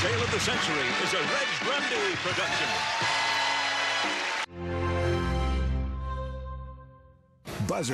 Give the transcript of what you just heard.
Tale of the Century is a Reg Grundy production. Buzzr.